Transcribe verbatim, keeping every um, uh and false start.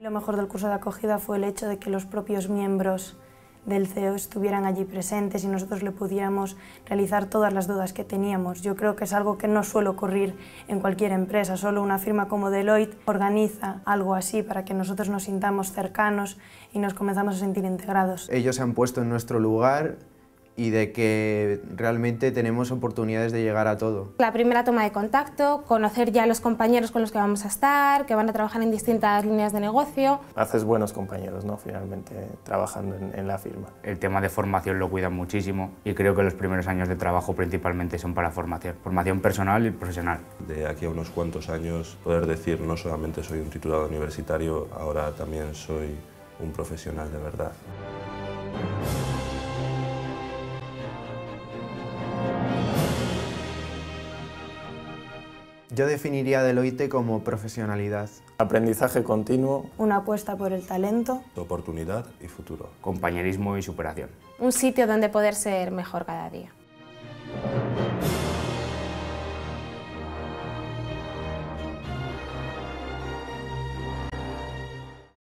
Lo mejor del curso de acogida fue el hecho de que los propios miembros del C E O estuvieran allí presentes y nosotros le pudiéramos realizar todas las dudas que teníamos. Yo creo que es algo que no suele ocurrir en cualquier empresa, solo una firma como Deloitte organiza algo así para que nosotros nos sintamos cercanos y nos comenzamos a sentir integrados. Ellos se han puesto en nuestro lugar y de que realmente tenemos oportunidades de llegar a todo. La primera toma de contacto, conocer ya a los compañeros con los que vamos a estar, que van a trabajar en distintas líneas de negocio. Haces buenos compañeros, ¿no? Finalmente, trabajando en, en la firma. El tema de formación lo cuidan muchísimo y creo que los primeros años de trabajo principalmente son para formación, formación personal y profesional. De aquí a unos cuantos años poder decir no solamente soy un titulado universitario, ahora también soy un profesional de verdad. Yo definiría a Deloitte como profesionalidad. Aprendizaje continuo. Una apuesta por el talento. Oportunidad y futuro. Compañerismo y superación. Un sitio donde poder ser mejor cada día.